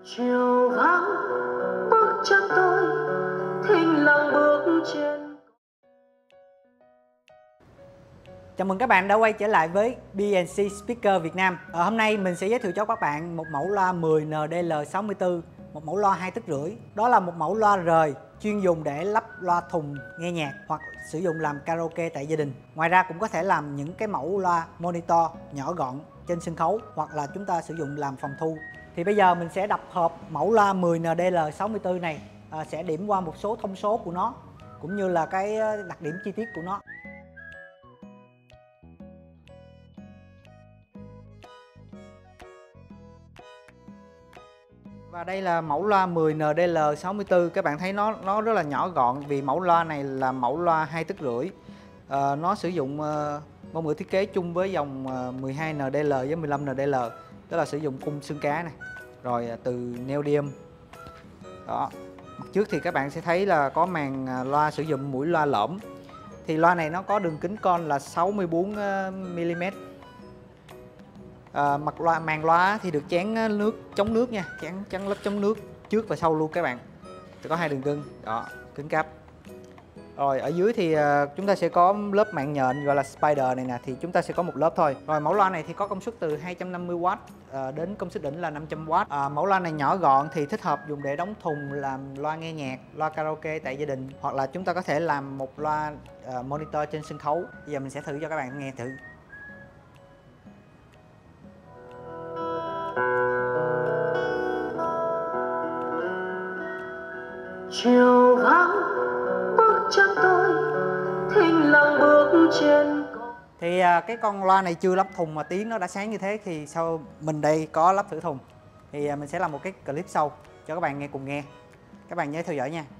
Chiều vắng bước chân tôi thinh lặng bước trên. Chào mừng các bạn đã quay trở lại với BNC Speaker Việt Nam. Hôm nay mình sẽ giới thiệu cho các bạn một mẫu loa 10NDL64, một mẫu loa 2,5 tấc. Đó là một mẫu loa rời chuyên dùng để lắp loa thùng nghe nhạc hoặc sử dụng làm karaoke tại gia đình. Ngoài ra cũng có thể làm những cái mẫu loa monitor nhỏ gọn trên sân khấu hoặc là chúng ta sử dụng làm phòng thu. Thì bây giờ mình sẽ đập hộp mẫu loa 10NDL64 này, sẽ điểm qua một số thông số của nó cũng như là cái đặc điểm chi tiết của nó. Và đây là mẫu loa 10NDL64, các bạn thấy nó rất là nhỏ gọn vì mẫu loa này là mẫu loa 2,5 tấc. Nó sử dụng ngôn ngữ thiết kế chung với dòng 12NDL với 15NDL, tức là sử dụng cung xương cá này, rồi từ neodymium. Đó. Mặt trước thì các bạn sẽ thấy là có màn loa sử dụng mũi loa lõm. Thì loa này nó có đường kính con là 64mm. Mặt loa, màn loa thì được chắn nước chống nước nha, chắn lớp chống nước trước và sau luôn các bạn. Có hai đường gân đó, kính cáp. Rồi ở dưới thì chúng ta sẽ có lớp mạng nhện gọi là spider này nè, thì chúng ta sẽ có một lớp thôi. Rồi mẫu loa này thì có công suất từ 250W đến công suất đỉnh là 500W. Mẫu loa này nhỏ gọn thì thích hợp dùng để đóng thùng làm loa nghe nhạc, loa karaoke tại gia đình, hoặc là chúng ta có thể làm một loa monitor trên sân khấu. Bây giờ mình sẽ thử cho các bạn nghe thử. Chiều vắng bước chân tôi thinh lặng bước trên. Thì cái con loa này chưa lắp thùng mà tiếng nó đã sáng như thế, thì sau mình đây có lắp thử thùng. Thì mình sẽ làm một cái clip sau cho các bạn cùng nghe. Các bạn nhớ theo dõi nha.